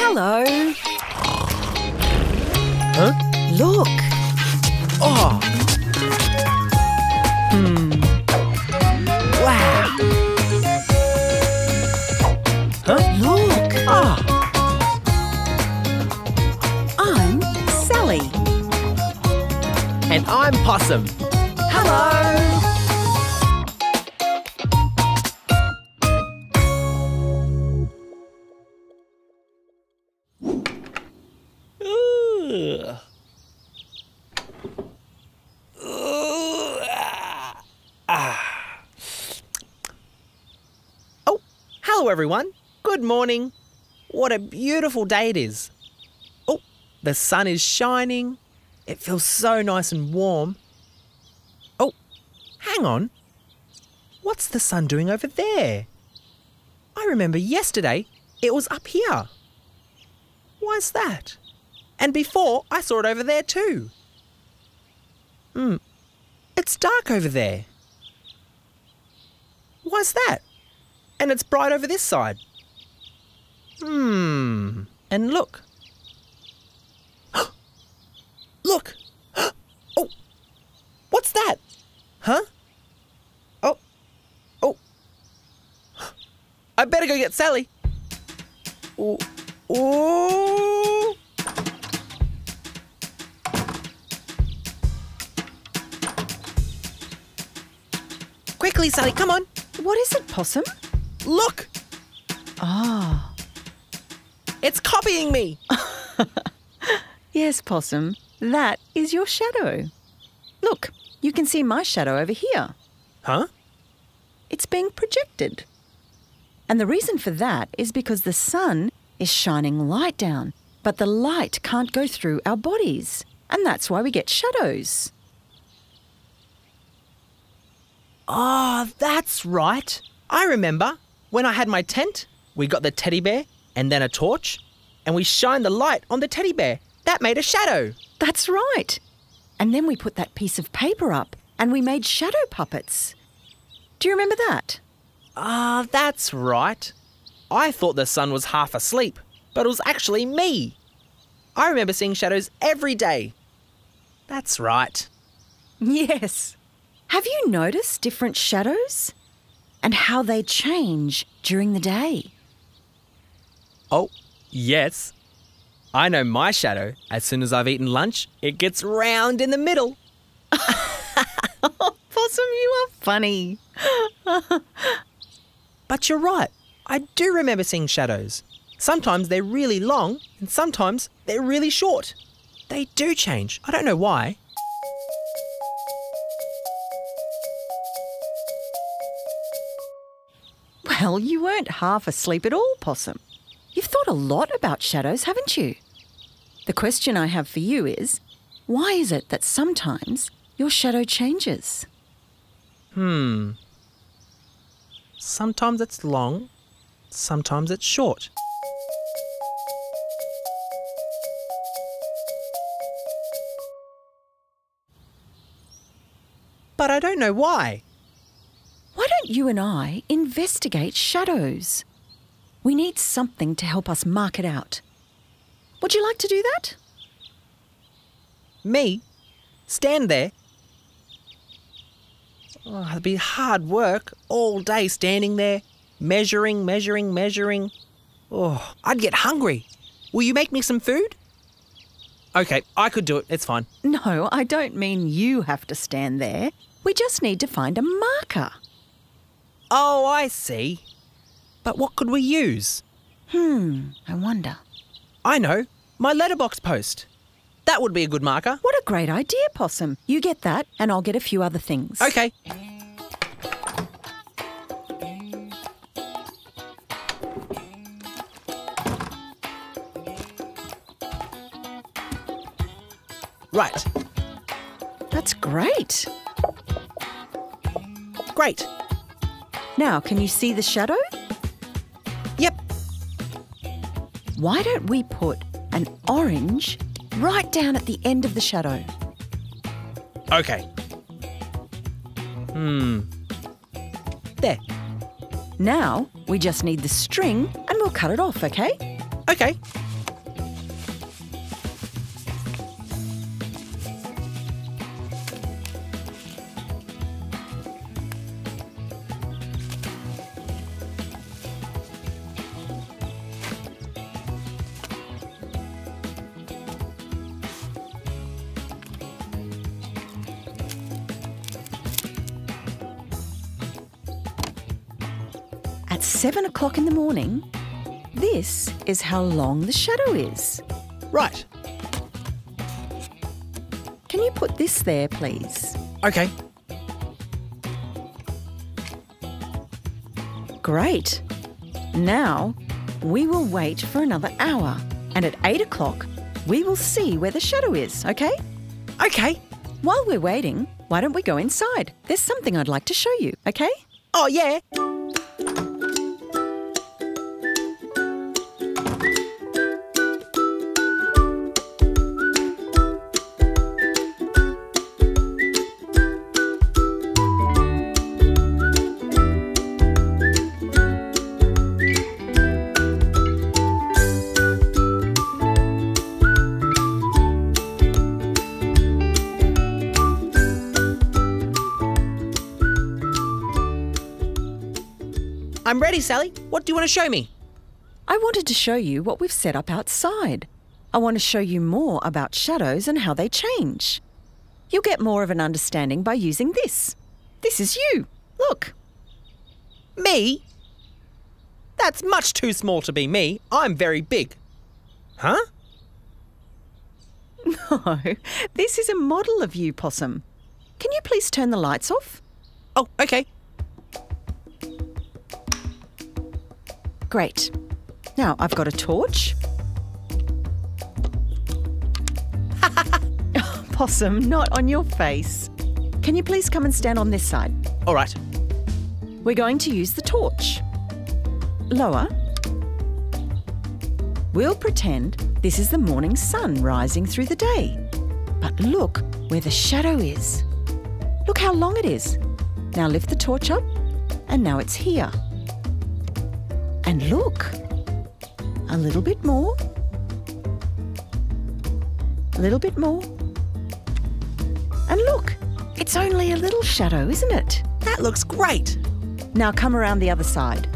Hello. Huh? Look. Oh. Wow. Huh? Look. Ah. I'm Sally. And I'm Possum. Hello. Ugh. Oh, hello everyone. Good morning. What a beautiful day it is. Oh, the sun is shining. It feels so nice and warm. Oh, hang on. What's the sun doing over there? I remember yesterday it was up here. Why's that? And before, I saw it over there too. It's dark over there. Why's that? And it's bright over this side. And look. Look! Oh! What's that? Huh? Oh! Oh! I better go get Sally. Oh! Oh! Quickly, Sally, come on. What is it, Possum? Look! Ah. It's copying me. Yes, Possum. That is your shadow. Look, you can see my shadow over here. Huh? It's being projected. And the reason for that is because the sun is shining light down, but the light can't go through our bodies. And that's why we get shadows. Oh, that's right. I remember when I had my tent, we got the teddy bear and then a torch, and we shined the light on the teddy bear. That made a shadow. That's right. And then we put that piece of paper up and we made shadow puppets. Do you remember that? Ah, that's right. I thought the sun was half asleep, but it was actually me. I remember seeing shadows every day. That's right. Yes. Have you noticed different shadows and how they change during the day? Oh, yes. I know my shadow. As soon as I've eaten lunch, it gets round in the middle. Oh, Possum, you are funny. But you're right. I do remember seeing shadows. Sometimes they're really long and sometimes they're really short. They do change. I don't know why. Well, you weren't half asleep at all, Possum. You've thought a lot about shadows, haven't you? The question I have for you is, why is it that sometimes your shadow changes? Sometimes it's long, sometimes it's short. But I don't know why. Why don't you and I investigate shadows? We need something to help us mark it out. Would you like to do that? Me? Stand there? Oh, it'd be hard work all day standing there, measuring. Oh, I'd get hungry. Will you make me some food? Okay, I could do it. It's fine. No, I don't mean you have to stand there. We just need to find a marker. Oh, I see. But what could we use? I wonder. I know. My letterbox post. That would be a good marker. What a great idea, Possum. You get that and I'll get a few other things. Okay. Right. That's great. Great. Now, can you see the shadow? Yep. Why don't we put an orange right down at the end of the shadow? Okay. There. Now, we just need the string and we'll cut it off, okay? Okay. at 7 o'clock in the morning, this is how long the shadow is. Right. Can you put this there, please? Okay. Great. Now, we will wait for another hour, and at 8 o'clock, we will see where the shadow is, okay? Okay. While we're waiting, why don't we go inside? There's something I'd like to show you, okay? Oh, yeah. I'm ready, Sally. What do you want to show me? I wanted to show you what we've set up outside. I want to show you more about shadows and how they change. You'll get more of an understanding by using this. This is you. Look. Me? That's much too small to be me. I'm very big. Huh? No, this is a model of you, Possum. Can you please turn the lights off? Oh, okay. Great. Now, I've got a torch. Possum, not on your face. Can you please come and stand on this side? All right. We're going to use the torch. Lower. We'll pretend this is the morning sun rising through the day. But look where the shadow is. Look how long it is. Now lift the torch up, and now it's here. And look, a little bit more, a little bit more. And look, it's only a little shadow, isn't it? That looks great. Now come around the other side.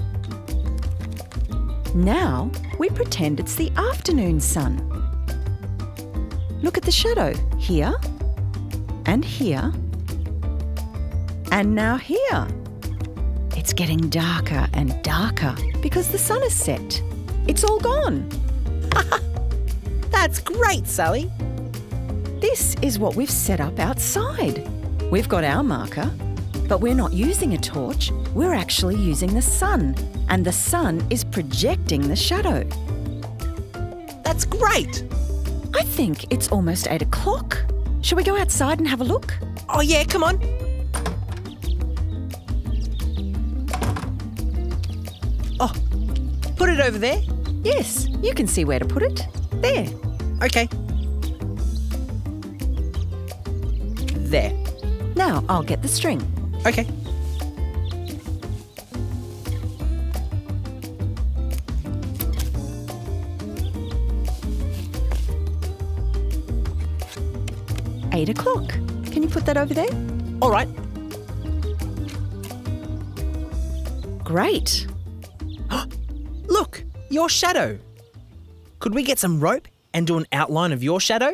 Now we pretend it's the afternoon sun. Look at the shadow here, and here, and now here. It's getting darker and darker because the sun is set. It's all gone. That's great, Sally. This is what we've set up outside. We've got our marker, but we're not using a torch. We're actually using the sun, and the sun is projecting the shadow. That's great. I think it's almost 8 o'clock. Shall we go outside and have a look? Oh, yeah, come on. Oh, put it over there? Yes, you can see where to put it. There. Okay. There. Now I'll get the string. Okay. Eight o'clock. Can you put that over there? All right. Great. Look, your shadow. Could we get some rope and do an outline of your shadow?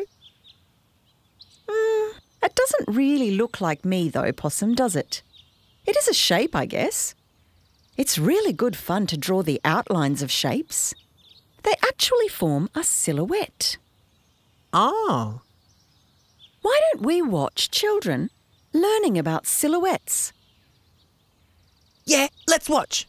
It doesn't really look like me though, Possum, does it? It is a shape, I guess. It's really good fun to draw the outlines of shapes. They actually form a silhouette. Ah. Why don't we watch children learning about silhouettes? Yeah, let's watch.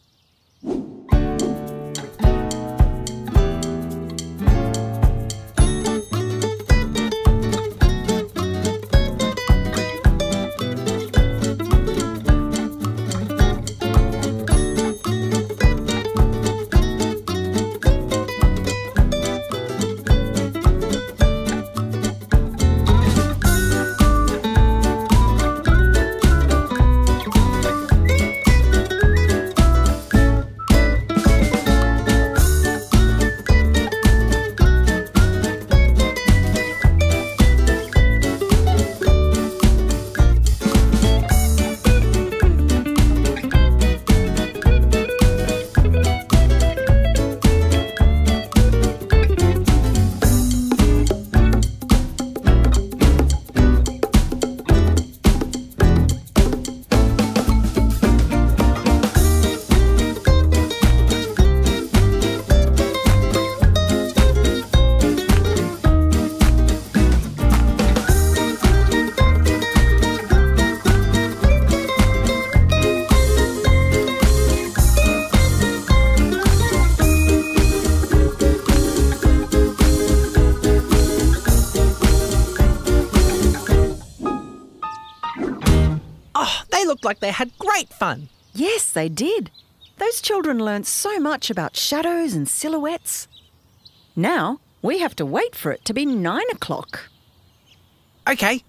looked like they had great fun. Yes, they did. Those children learnt so much about shadows and silhouettes. Now we have to wait for it to be 9 o'clock. Okay.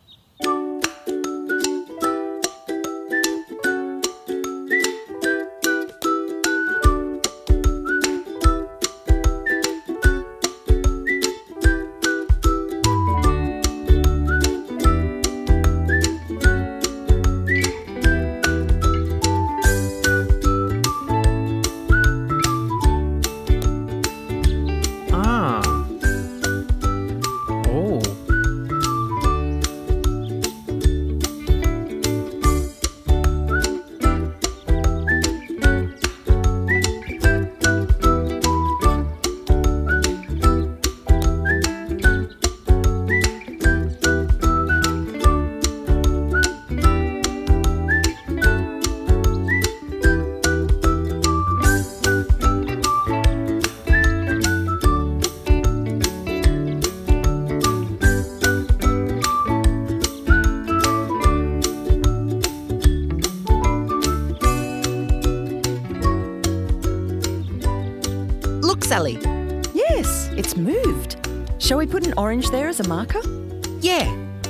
Sally? Yes, it's moved. Shall we put an orange there as a marker? Yeah.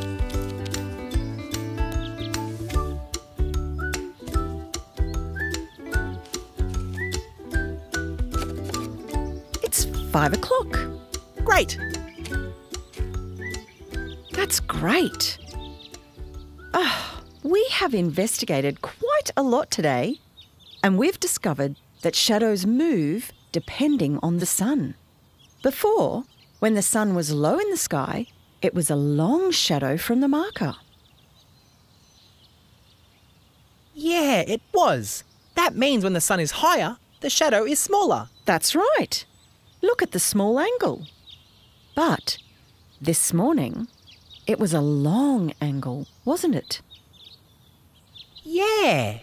It's 5 o'clock. Great. That's great. We have investigated quite a lot today, and we've discovered that shadows move depending on the sun. Before, when the sun was low in the sky, it was a long shadow from the marker. Yeah, it was. That means when the sun is higher, the shadow is smaller. That's right. Look at the small angle. But this morning, it was a long angle, wasn't it? Yeah.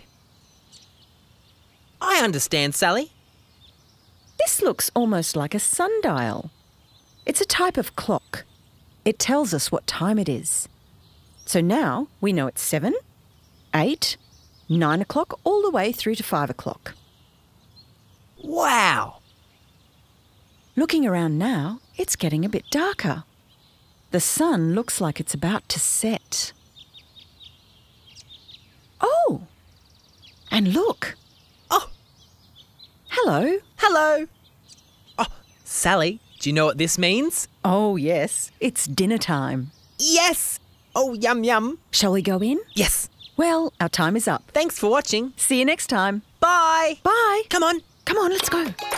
I understand, Sally. This looks almost like a sundial. It's a type of clock. It tells us what time it is. So now we know it's 7, 8, 9 o'clock, all the way through to 5 o'clock. Wow. Looking around now, it's getting a bit darker. The sun looks like it's about to set. Oh! And look. Oh! Hello. Hello. Oh, Sally, do you know what this means? Oh, yes. It's dinner time. Yes. Oh, yum, yum. Shall we go in? Yes. Well, our time is up. Thanks for watching. See you next time. Bye. Bye. Come on. Come on, let's go.